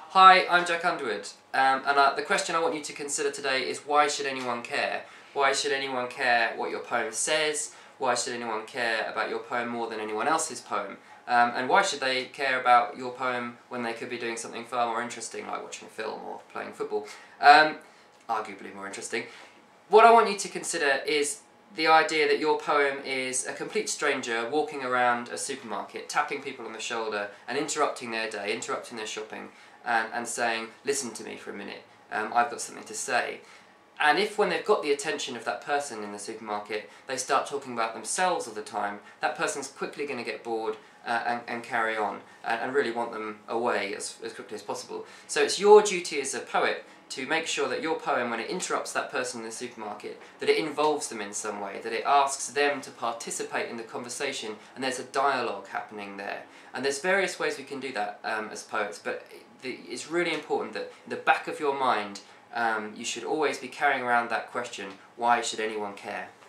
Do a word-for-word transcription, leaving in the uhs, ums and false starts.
Hi, I'm Jack Underwood, um, and uh, the question I want you to consider today is why should anyone care? Why should anyone care what your poem says? Why should anyone care about your poem more than anyone else's poem? Um, and why should they care about your poem when they could be doing something far more interesting, like watching a film or playing football? Um, arguably more interesting. What I want you to consider is the idea that your poem is a complete stranger walking around a supermarket, tapping people on the shoulder and interrupting their day, interrupting their shopping, and, and saying, listen to me for a minute, um, I've got something to say. And if when they've got the attention of that person in the supermarket, they start talking about themselves all the time, that person's quickly going to get bored uh, and, and carry on and, and really want them away as, as quickly as possible. So it's your duty as a poet to make sure that your poem, when it interrupts that person in the supermarket, that it involves them in some way, that it asks them to participate in the conversation, and there's a dialogue happening there. And there's various ways we can do that um, as poets, but the, it's really important that in the back of your mind, um, you should always be carrying around that question, why should anyone care?